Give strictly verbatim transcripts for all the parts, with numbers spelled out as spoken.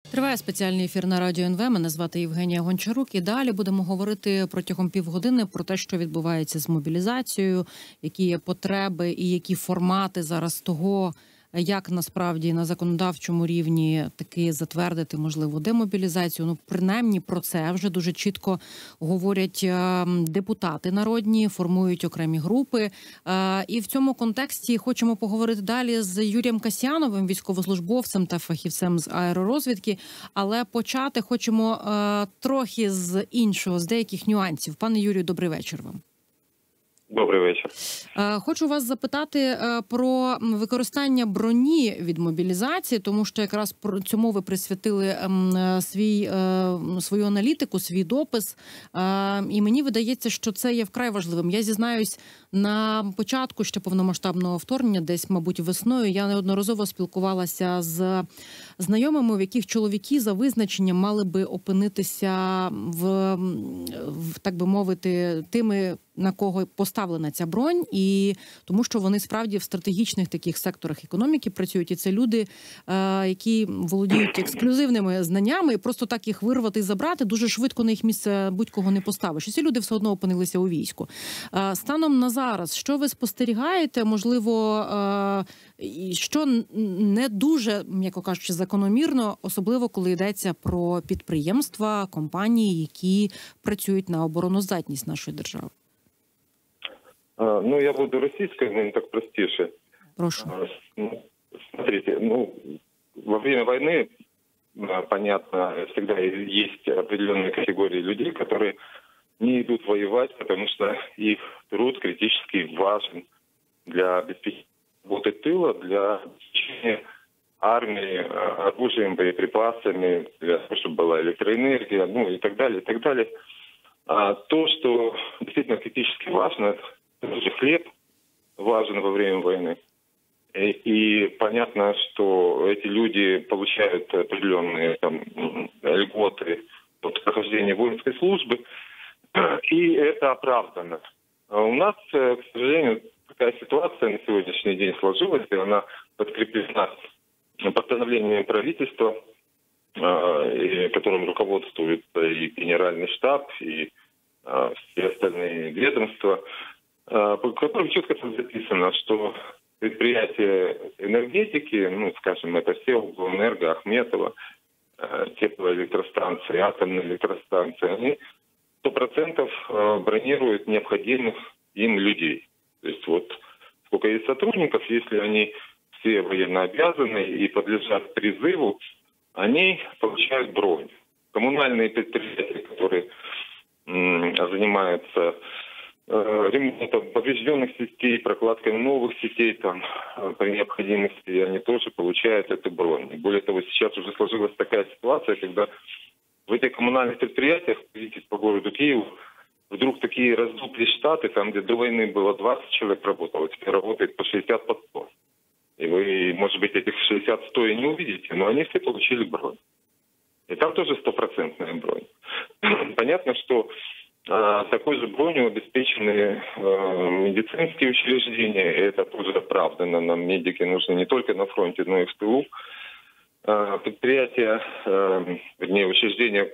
Триває спеціальний ефір на Радіо ен ве. Мене звати Євгенія Гончарук. І далі будемо говорити протягом півгодини про те, що відбувається з мобілізацією, які є потреби і які формати зараз того, як насправді на законодавчому рівні таки затвердити, можливо, демобілізацію. Ну, принаймні про це вже дуже чітко говорять депутати народні, формують окремі групи. І в цьому контексті хочемо поговорити далі з Юрієм Касьяновим, військовослужбовцем та фахівцем з аеророзвідки. Але почати хочемо трохи з іншого, з деяких нюансів. Пане Юрію, добрий вечір вам. Добрий вечір. Хочу вас запитати про використання броні від мобілізації, тому що якраз цьому ви присвятили свій, свою аналітику, свій допис. І мені видається, що це є вкрай важливим. Я зізнаюсь, на початку ще повномасштабного вторгнення, десь, мабуть, весною, я неодноразово спілкувалася з знайомими, в яких чоловіки за визначенням мали би опинитися в, в так би мовити, тими, на кого поставлена ця бронь, і тому що вони справді в стратегічних таких секторах економіки працюють, і це люди, е, які володіють ексклюзивними знаннями, і просто так їх вирвати і забрати, дуже швидко на їх місце будь-кого не поставиш. І ці люди все одно опинилися у війську. Е, станом на зараз, що ви спостерігаєте, можливо, е, що не дуже, м'яко кажучи, закономірно, особливо коли йдеться про підприємства, компанії, які працюють на обороноздатність нашої держави? Ну, я буду российской, но не так простейше. Прошу. Смотрите, ну, во время войны, понятно, всегда есть определенные категории людей, которые не идут воевать, потому что их труд критически важен для обеспечения работы тыла, для обеспечения армии оружием, боеприпасами, для того, чтобы была электроэнергия, ну и так далее, и так далее. А то, что действительно критически важно, даже хлеб важен во время войны. И, и понятно, что эти люди получают определенные там, льготы от прохождения воинской службы, и это оправдано. А у нас, к сожалению, такая ситуация на сегодняшний день сложилась, и она подкреплена постановлением правительства, которым руководствует и генеральный штаб, и все остальные ведомства, по которым четко записано, что предприятия энергетики, ну, скажем, это СЕО, Энерго, Ахметова, теплоэлектростанции, атомные электростанции, они сто процентов бронируют необходимых им людей. То есть вот сколько есть сотрудников, если они все военно обязаны и подлежат призыву, они получают бронь. Коммунальные предприятия, которые м, занимаются ремонтом поврежденных сетей, прокладкой новых сетей, там, при необходимости они тоже получают эту бронь. Более того, сейчас уже сложилась такая ситуация, когда в этих коммунальных предприятиях, видите, по городу Киеву, вдруг такие раздуплись штаты, там, где до войны было двадцать человек работало, теперь работает по шестьдесят, по сто. И вы, может быть, этих шестьдесят-сто и не увидите, но они все получили бронь. И там тоже стопроцентная бронь. Понятно, что такой же бронью обеспечены э, медицинские учреждения, и это тоже оправдано. Нам медики нужны не только на фронте, но и в тылу. Э, предприятия, э, вернее, учреждения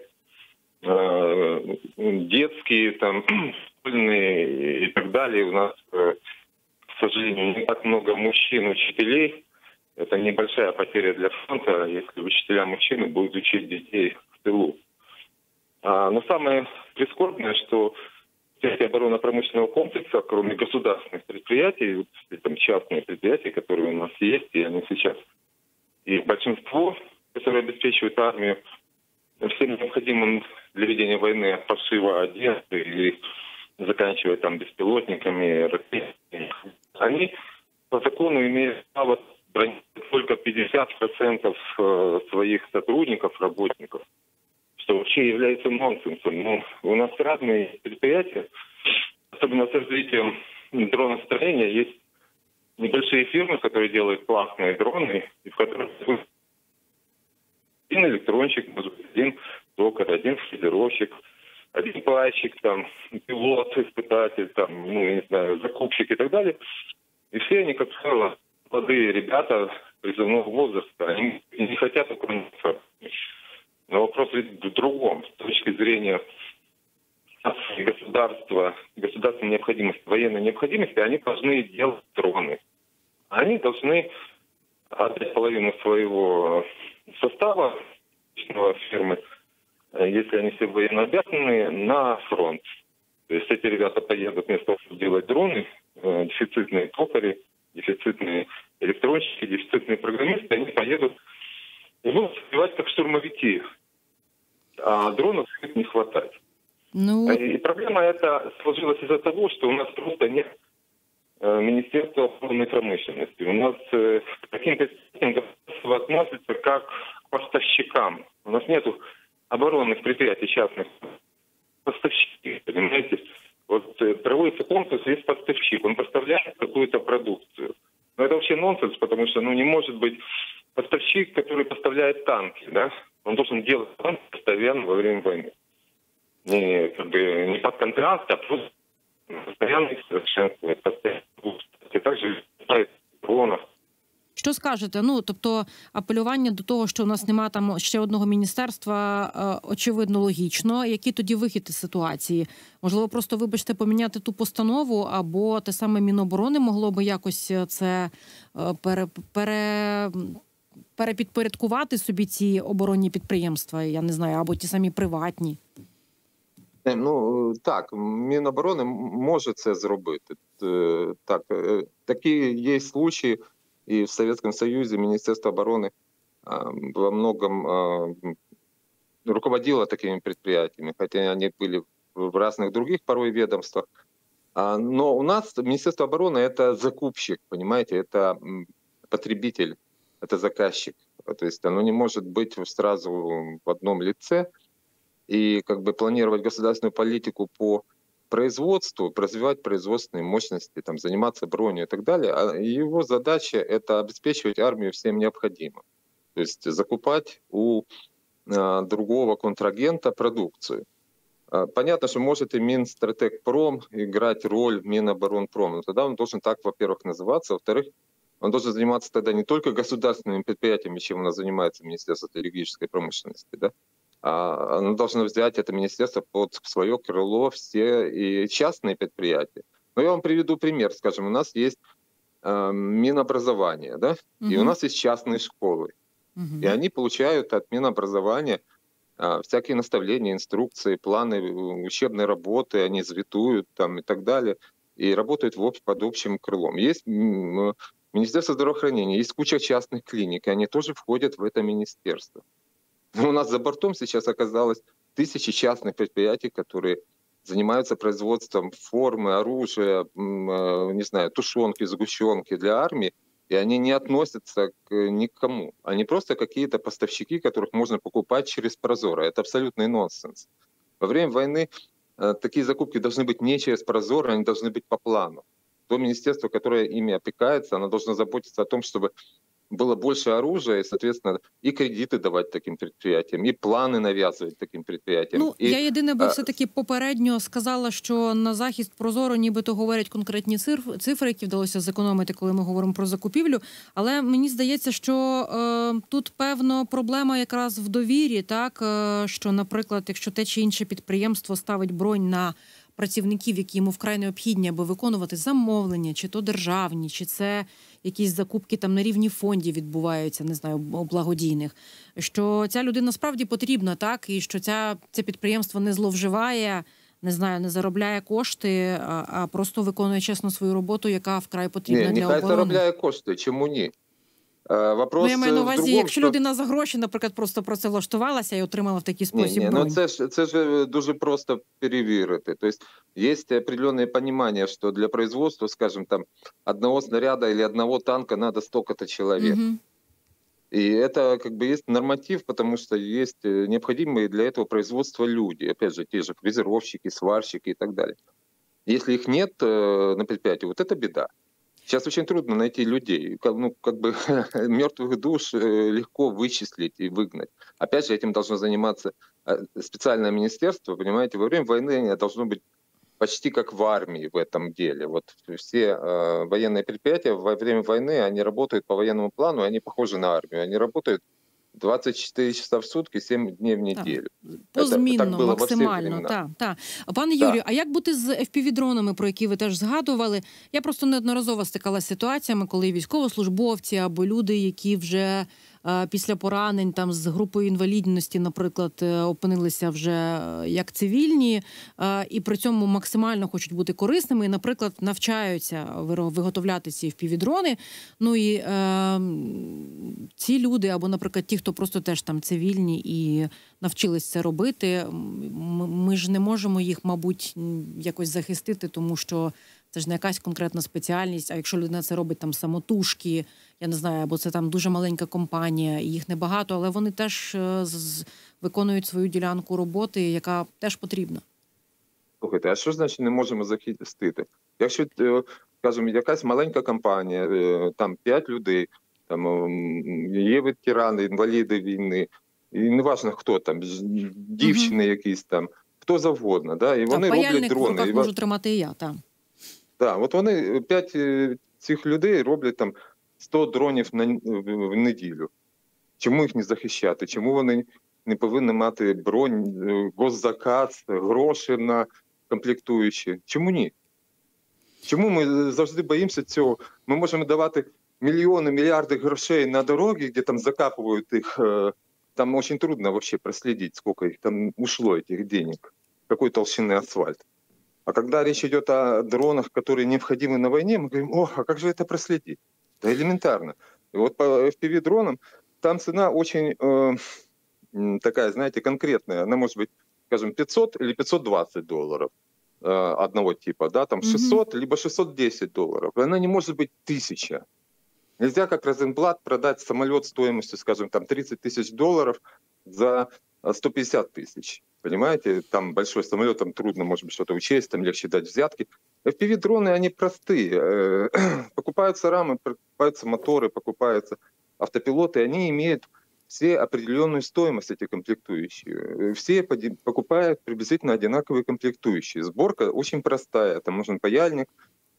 э, детские, там, школьные и так далее. У нас, э, к сожалению, не так много мужчин, учителей. Это небольшая потеря для фронта, если учителя-мужчины будут учить детей в тылу. Но самое прискорбное, что часть оборонно-промышленного комплекса, кроме государственных предприятий, там частные предприятия, которые у нас есть, и они сейчас, и большинство, которые обеспечивают армию всем необходимым для ведения войны от пошива одежды и заканчивая там беспилотниками, ракетами, они по закону имеют право бронировать только пятьдесят процентов своих сотрудников, работников, что вообще является нонсенсом. Ну, у нас разные предприятия, особенно с развитием дроностроения, есть небольшие фирмы, которые делают классные дроны, и в которых один электронщик, может быть, один токарь, один фрезеровщик, один пайщик, там, пилот, испытатель, там, ну, я не знаю, закупщик и так далее. И все они, как молодые ребята призывного возраста, они не хотят уклониться. Но вопрос ведь в другом. С точки зрения государства, государственной необходимости, военной необходимости, они должны делать дроны. Они должны отдать половину своего состава фирмы, если они все военно обязаны, на фронт. То есть эти ребята поедут вместо того, чтобы делать дроны, дефицитные токари, дефицитные электронщики, дефицитные программисты, они поедут и будут сбивать как штурмовики. А дронов будет не хватать. Ну... И проблема эта сложилась из-за того, что у нас просто нет Министерства оборонной промышленности. У нас к таким предприятиям относятся как к поставщикам. У нас нет оборонных предприятий частных. Поставщики, понимаете? Вот проводится конкурс, есть поставщик, он поставляет какую-то продукцию. Но это вообще нонсенс, потому что ну, не может быть поставщик, который поставляет танки, да? Он должен делать танки постоянно во время войны. Не, как бы, не под контракт, а просто постоянно их совершенствует, постоянно. И также дронов. Що скажете? Ну, тобто, апелювання до того, що у нас немає там ще одного міністерства, очевидно, логічно. Який тоді вихід із ситуації? Можливо, просто, вибачте, поміняти ту постанову, або те саме Міноборони могло би якось це пере, пере, перепідпорядкувати собі ці оборонні підприємства, я не знаю, або ті самі приватні? Ну, так, Міноборони може це зробити. Так, такі є случаї, и в Советском Союзе Министерство обороны во многом руководило такими предприятиями, хотя они были в разных других порой ведомствах. Но у нас Министерство обороны — это закупщик, понимаете, это потребитель, это заказчик. То есть оно не может быть сразу в одном лице и как бы планировать государственную политику по производству, развивать производственные мощности, там, заниматься броней и так далее. А его задача — это обеспечивать армию всем необходимым. То есть закупать у а, другого контрагента продукцию. А, понятно, что может и Минстратегпром играть роль Миноборонпром, но тогда он должен так, во-первых, называться, во-вторых, он должен заниматься тогда не только государственными предприятиями, чем у нас занимается Министерство стратегической промышленности, да? А оно должно взять это министерство под свое крыло все и частные предприятия. Но я вам приведу пример. Скажем, у нас есть э, Минобразование, да, угу. И у нас есть частные школы. Угу. И они получают от Минобразования э, всякие наставления, инструкции, планы учебной работы, они звитуют там и так далее, и работают в, под общим крылом. Есть э, Министерство здравоохранения, есть куча частных клиник, и они тоже входят в это министерство. У нас за бортом сейчас оказалось тысячи частных предприятий, которые занимаются производством формы, оружия, не знаю, тушенки, сгущенки для армии, и они не относятся к никому. Они просто какие-то поставщики, которых можно покупать через Прозоро. Это абсолютный нонсенс. Во время войны такие закупки должны быть не через Прозоро, они должны быть по плану. То министерство, которое ими опекается, оно должно заботиться о том, чтобы было больше оружия, и, соответственно, і кредити давати таким предприятиям, і плани нав'язувати таким предприятиям. Ну, і, я єдине би все-таки попередньо сказала, що на захист Прозоро нібито говорять конкретні цифри, які вдалося зекономити, коли ми говоримо про закупівлю, але мені здається, що е, тут, певно, проблема якраз в довірі, так, е, що, наприклад, якщо те чи інше підприємство ставить бронь на працівників, які йому вкрай необхідні, аби виконувати замовлення, чи то державні, чи це якісь закупки там на рівні фондів відбуваються, не знаю, благодійних, що ця людина справді потрібна, так, і що ця, це підприємство не зловживає, не знаю, не заробляє кошти, а, а просто виконує чесно свою роботу, яка вкрай потрібна ні, для оборони. Ні, заробляє кошти, чому ні? Вопрос ну, я маю на увазі, другому, якщо що... людина за гроші, наприклад, просто працевлаштувалася і отримала в такий спосіб ні, ні, бронь. Ну це ж, це ж дуже просто перевірити. Тобто, есть определенное понимание, что для производства, скажем, там, одного снаряда или одного танка надо столько-то человек. Угу. И это как бы есть норматив, потому что есть необходимые для этого производства люди. Опять же, те же фрезеровщики, сварщики и так далее. Если их нет на предприятии, вот это беда. Сейчас очень трудно найти людей. Ну, как бы мертвых душ легко вычислить и выгнать. Опять же, этим должно заниматься специальное министерство. Понимаете, во время войны должно быть почти как в армии в этом деле. Вот все э, военные предприятия во время войны, они работают по военному плану, они похожи на армию. Они работают двадцать четыре часа в сутки, семь дней в неделю. Позмінно, так було во всі максимально. времена. Так, так. Пане Так. Юрію, а як бути з еф пі ві-дронами, про які ви теж згадували? Я просто неодноразово стикалася з ситуаціями, коли військовослужбовці або люди, які вже е, після поранень там з групою інвалідності, наприклад, е, опинилися вже е, як цивільні, е, і при цьому максимально хочуть бути корисними, і, наприклад, навчаються виро- виготовляти ці еф пі ві-дрони. Ну і е, ці люди, або, наприклад, ті, хто просто теж там цивільні і навчились це робити, м- ми ж не можемо їх, мабуть, якось захистити, тому що це ж не якась конкретна спеціальність, а якщо людина це робить там самотужки, я не знаю, або це там дуже маленька компанія, і їх небагато, але вони теж е, з- з- виконують свою ділянку роботи, яка теж потрібна. Слухайте, а що значить не можемо захистити? Якщо, е, скажімо, якась маленька компанія, е, там п'ять людей, там ем, є ветерани, інваліди війни, і неважно хто там, ж- дівчини якісь там, хто завгодно, да? І Так, вони роблять паяльник в дрони. руках І можу тримати і я, так. Да, от вони п'ять е, цих людей роблять там сто дронів на н- в в неділю. Чому їх не захищати? Чому вони не повинні мати бронь, е, госзаказ, гроші на комплектуючі? Чому ні? Чому ми завжди боїмося цього? Ми можемо давати мільйони, мільярди грошей на дороги, де там закапують їх. е, Там очень трудно вообще проследить, сколько их там ушло, этих денег, какой толщины асфальт. А когда речь идет о дронах, которые необходимы на войне, мы говорим, ох, а как же это проследить? Да элементарно. И вот по эф пи ви-дронам там цена очень э, м, такая, знаете, конкретная. Она может быть, скажем, пятьсот или пятьсот двадцать долларов э, одного типа, да, там Мгм. шестьсот, либо шестьсот десять долларов. И она не может быть тысяча. Нельзя как Розенблат продать самолет стоимостью, скажем, там тридцать тысяч долларов за а, сто пятьдесят тысяч. Понимаете, там большой самолет, там трудно, может быть, что-то учесть, там легче дать взятки. эф пи ви-дроны, они простые. Э, Покупаются рамы, покупаются моторы, покупаются автопилоты, они имеют все определенную стоимость, эти комплектующие. Э, Все поди- покупают приблизительно одинаковые комплектующие. Сборка очень простая. Там нужен паяльник,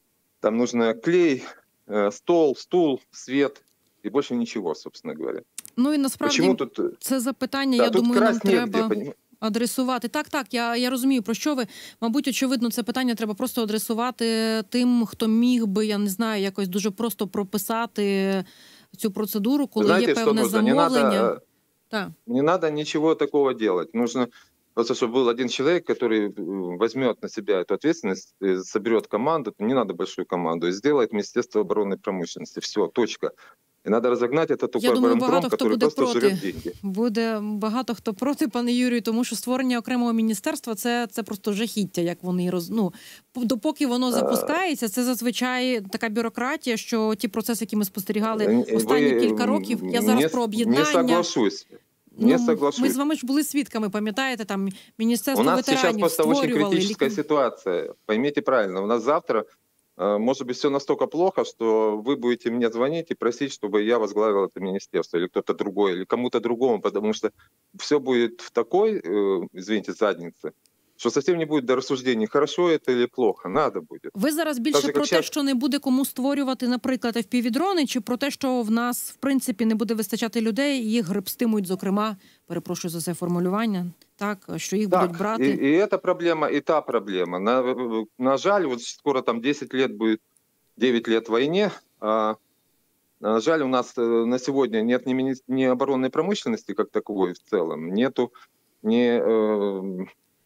там нужно клей, э, стол, стул, свет и больше ничего, собственно говоря. Ну і насправді Почему тут... э, це запитання, Да, я тут думаю, нам красть негде, треба поним- адресувати. Так, так, я, я розумію, про що ви. Мабуть, очевидно, це питання треба просто адресувати тим, хто міг би, я не знаю, якось дуже просто прописати цю процедуру, коли Знаете, є что певне нужно? Не замовлення. надо, э, Так. не надо ничего такого делать. Нужно просто, чтобы был один человек, который э, возьмет на себя эту ответственность, э, соберет команду, не надо большую команду, и сделает Министерство оборонной промышленности. Все, точка. И надо разогнать этот тупой думаю, оборонпром, багато хто который буде просто проти. жрет деньги. Буде багато хто проти, пане Юрію, тому що створення окремого міністерства це, це просто жахіття, як вони роз... ну, допоки воно запускається, це зазвичай така бюрократія, що ті процеси, які ми спостерігали Э, останні вы, кілька років, я зараз не, про не об'єднання. соглашусь. Не Ну, соглашусь. ми з вами ж були свідками, пам'ятаєте, там У Міністерство нас сейчас ветеранів просто очень створювали. критическая ліквід- ситуация. Поймите правильно, у нас завтра э, может быть все настолько плохо, что вы будете мне звонить и просить, чтобы я возглавил это министерство, или кто-то другой, или кому-то другому, потому что все будет в такой, э, извините, заднице, что совсем не будет до рассуждений, хорошо это или плохо, надо будет. Ви зараз більше Так же, про як те, щас- що не буде кому створювати, наприклад, еф пі ві-дрони, чи про те, що в нас, в принципі, не буде вистачати людей, і їх гребстимуть, зокрема, перепрошую за це формулювання, так, що їх будуть Так, брати. и, и эта проблема, и та проблема. На, на жаль, вот скоро там десять лет будет, девять лет войне. А, на жаль, у нас э, на сегодня нет ни, мини- ни оборонной промышленности как таковой в целом, нету ни э,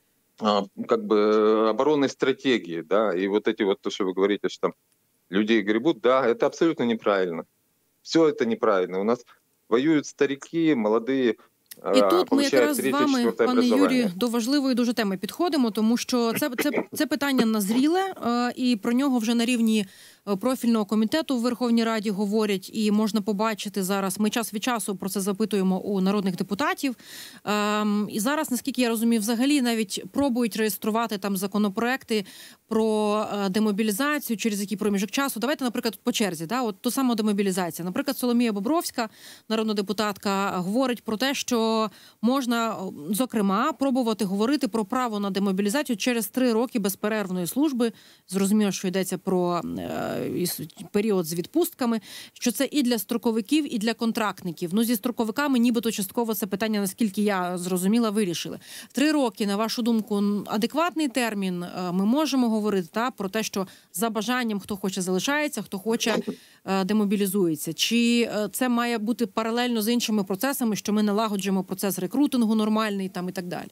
а, как бы э, оборонной стратегии, да, и вот эти вот, то, что вы говорите, что там людей гребут, да, это абсолютно неправильно. Все это неправильно. У нас воюют старики, молодые, І а, тут ми получают якраз з третье, вами, четвертое пане образование. Юрію, до важливої дуже теми підходимо, тому що це, це, це питання назріле, е, і про нього вже на рівні е, профільного комітету в Верховній Раді говорять, і можна побачити зараз. Ми час від часу про це запитуємо у народних депутатів. Ем, і зараз, наскільки я розумію, взагалі навіть пробують реєструвати там законопроекти про е, демобілізацію, через який проміжок часу. Давайте, наприклад, по черзі, да, от ту саму демобілізацію. Наприклад, Соломія Бобровська, народна депутатка, говорить про те, що можна, зокрема, пробувати говорити про право на демобілізацію через три роки безперервної служби. Зрозуміло, що йдеться про е, період з відпустками, що це і для строковиків, і для контрактників. Ну, зі строковиками нібито частково це питання, наскільки я зрозуміла, вирішили. Три роки, на вашу думку, адекватний термін? Ми можемо говорити та, про те, що за бажанням хто хоче залишається, хто хоче демобілізується. Чи це має бути паралельно з іншими процесами, що ми налагоджуємо процес рекрутингу нормальний там і так далі?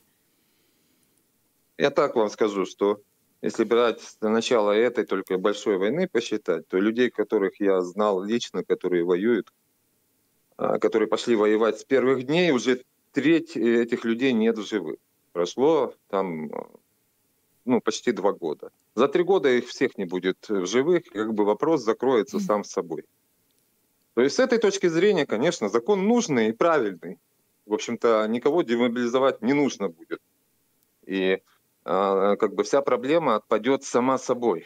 Я так вам скажу, что если брать с начала этой только большой войны посчитать, то людей, которых я знал лично, которые воюют, которые пошли воевать с первых дней, уже треть этих людей нет в живых. Прошло там ну, почти два года. За три года их всех не будет в живых, как бы вопрос закроется сам собой. То есть с этой точки зрения, конечно, закон нужный и правильный. В общем-то, никого демобилизовать не нужно будет. И а, как бы вся проблема отпадет сама собой.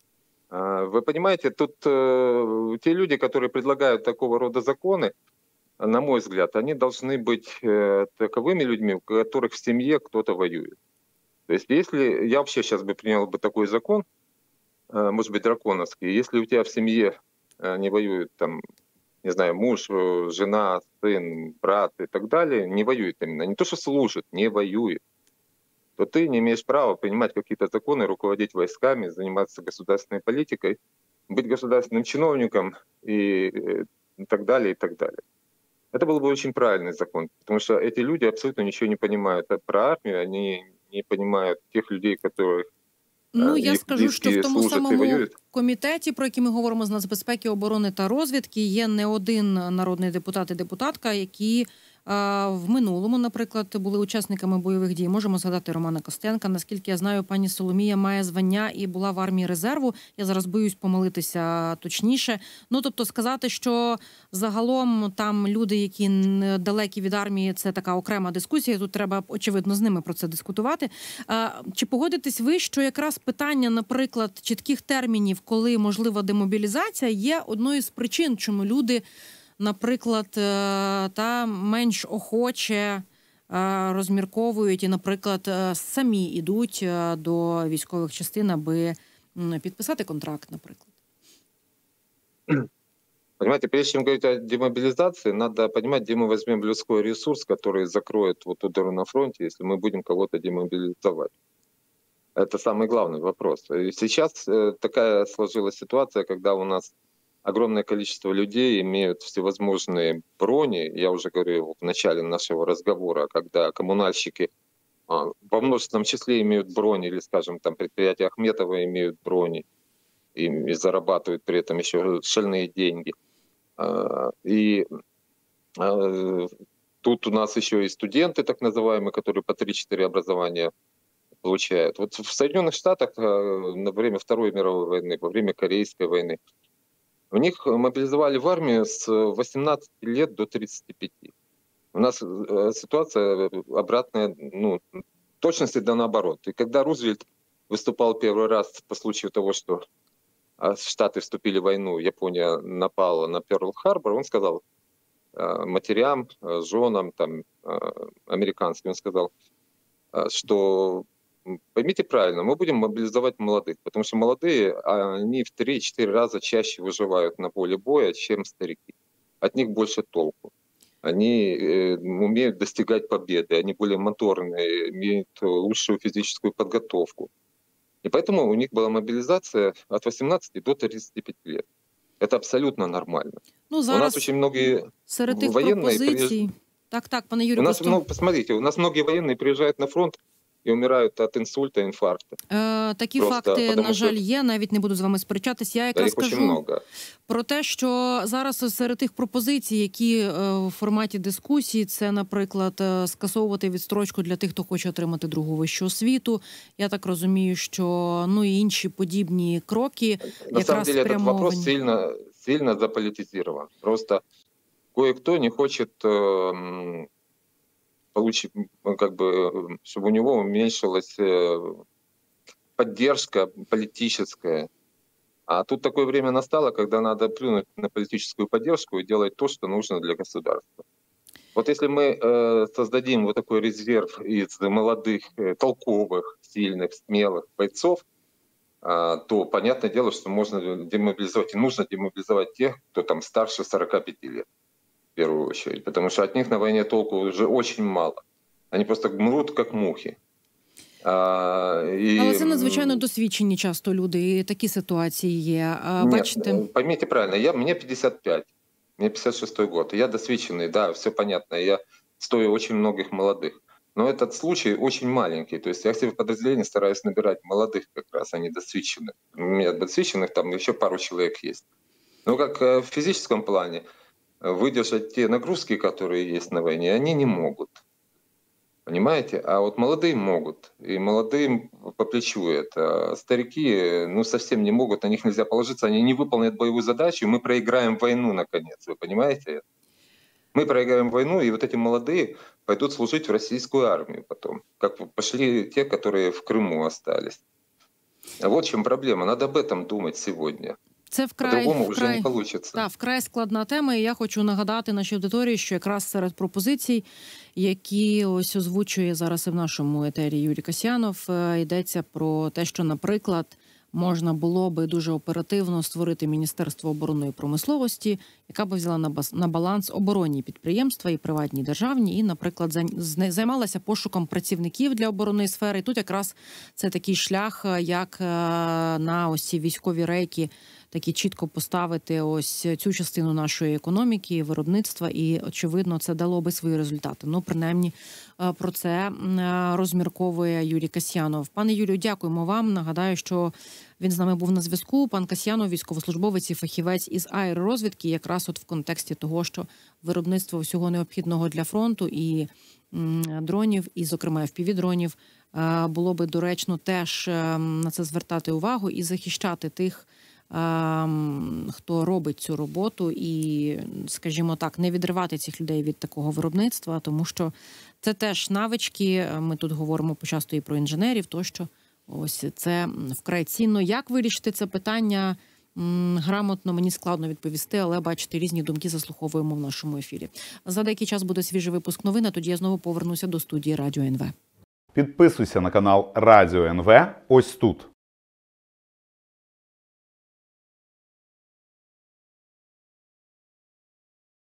А, вы понимаете, тут а, те люди, которые предлагают такого рода законы, на мой взгляд, они должны быть э, таковыми людьми, у которых в семье кто-то воюет. То есть если я вообще сейчас бы принял бы такой закон, э, может быть, драконовский, если у тебя в семье э, не воюют, там, не знаю, муж, жена, сын, брат и так далее, не воюет именно, не то что служит, не воюет, то ты не имеешь права принимать какие-то законы, руководить войсками, заниматься государственной политикой, быть государственным чиновником и, и так далее, и так далее. Это был бы очень правильный закон, потому что эти люди абсолютно ничего не понимают про армию, они не понимают тех людей, которые Ну, я скажу, що в тому самому комітеті, про який ми говоримо з нацбезпеки, оборони та розвідки, є не один народний депутат і депутатка, які в минулому, наприклад, були учасниками бойових дій. Можемо згадати Романа Костенка. Наскільки я знаю, пані Соломія має звання і була в армії резерву. Я зараз боюсь помилитися точніше. Ну, тобто сказати, що загалом там люди, які далекі від армії, це така окрема дискусія. Тут треба, очевидно, з ними про це дискутувати. Чи погодитесь ви, що якраз питання, наприклад, чітких термінів, коли можлива демобілізація, є одною з причин, чому люди, наприклад, та менш охоче розмірковують і, наприклад, самі йдуть до військових частин, аби підписати контракт, наприклад? Понимаете, прежде чем говорить о демобилизации, надо понимать, где мы возьмем людской ресурс, который закроет вот удар на фронте, если мы будем кого-то демобилизовать. Это самый главный вопрос. И сейчас такая сложилась ситуация, когда у нас огромное количество людей имеют всевозможные брони. Я уже говорил в начале нашего разговора, когда коммунальщики во множественном числе имеют брони, или, скажем, там предприятия Ахметова имеют брони и, и зарабатывают при этом еще шальные деньги. И тут у нас еще и студенты, так называемые, которые по три-четыре образования получают. Вот в Соединенных Штатах на время Второй мировой войны, во время Корейской войны, у них мобилизовали в армию с восемнадцати лет до тридцати пяти. У нас ситуация обратная, ну, в точности да наоборот. И когда Рузвельт выступал первый раз по случаю того, что Штаты вступили в войну, Япония напала на Перл-Харбор, он сказал матерям, женам там, американским, он сказал, что поймите правильно, мы будем мобилизовать молодых, потому что молодые, они в три-четыре раза чаще выживают на поле боя, чем старики. От них больше толку. Они э, умеют достигать победы, они более моторные, имеют лучшую физическую подготовку. И поэтому у них была мобилизация от восемнадцати до тридцати пяти лет. Это абсолютно нормально. Ну, зараз у нас очень многие серед тих военные пропозицій... приезж... Так, так, пане Юрію. У нас, просто... ну, посмотрите, у нас многие военные приезжают на фронт і умирають від інсульта, інфаркту. Е, такі Просто, факти, на жаль, є. Навіть не буду з вами сперечатись. Я якраз кажу про те, що зараз серед тих пропозицій, які е, в форматі дискусії, це, наприклад, скасовувати відстрочку для тих, хто хоче отримати другу вищу освіту. Я так розумію, що ну і інші подібні кроки на якраз самом деле спрямовані. Этот вопрос сильно, сильно заполитизирован. Просто кое-кто не хочет... Э, получить, как бы, чтобы у него уменьшилось поддержка политическая. А тут такое время настало, когда надо плюнуть на политическую поддержку и делать то, что нужно для государства. Вот если мы э, создадим вот такой резерв из молодых, э, толковых, сильных, смелых бойцов, э, то понятное дело, что можно демобилизовать, и нужно демобилизовать тех, кто там старше сорока пяти лет, в первую очередь. Потому что от них на войне толку уже очень мало. Они просто мрут, як мухи. А, і... Але це надзвичайно досвідчені часто люди, і такі ситуації є. А, бачите? Нет, поймите правильно, я, мне пятьдесят пять, мне пятьдесят шестой год, я досвідчений, да, все понятно, я стою очень многих молодых. Но этот случай очень маленький, то есть я себе в подразделении стараюсь набирать молодых как раз, а не досвідчених. У меня досвідчених там еще пару человек есть. Но как в физическом плане выдержать те нагрузки, которые есть на войне, они не могут. Понимаете? А вот молодые могут. И молодым по плечу это. Старики, ну, совсем не могут, на них нельзя положиться. Они не выполнят боевую задачу, мы проиграем войну, наконец. Вы понимаете? Мы проиграем войну, и вот эти молодые пойдут служить в российскую армию потом. Как пошли те, которые в Крыму остались. Вот в чем проблема. Надо об этом думать сегодня. Це вкрай, По-другому вкрай, вже не получиться. Так, вкрай складна тема, і я хочу нагадати нашій аудиторії, що якраз серед пропозицій, які ось озвучує зараз і в нашому етері Юрій Касьянов, йдеться про те, що, наприклад, можна було би дуже оперативно створити Міністерство оборонної промисловості, яка би взяла на баланс оборонні підприємства і приватні, і державні, і, наприклад, займалася пошуком працівників для оборонної сфери. І тут якраз це такий шлях, як на ось ці військові рейки такі чітко поставити ось цю частину нашої економіки, виробництва, і, очевидно, це дало би свої результати. Ну, принаймні, про це розмірковує Юрій Касьянов. Пане Юрію, дякуємо вам. Нагадаю, що він з нами був на зв'язку. Пан Касьянов, військовослужбовець і фахівець із аеророзвідки, якраз от в контексті того, що виробництво всього необхідного для фронту і дронів, і, зокрема, еф пі ві-дронів, було би доречно теж на це звертати увагу і захищати тих, хто робить цю роботу, і, скажімо так, не відривати цих людей від такого виробництва, тому що це теж навички, ми тут говоримо почасто і про інженерів, тощо, ось це вкрай цінно. Як вирішити це питання грамотно, мені складно відповісти, але, бачите, різні думки заслуховуємо в нашому ефірі. За деякий час буде свіжий випуск новин, а тоді я знову повернуся до студії Радіо ен ве. Підписуйся на канал Радіо ен ве ось тут.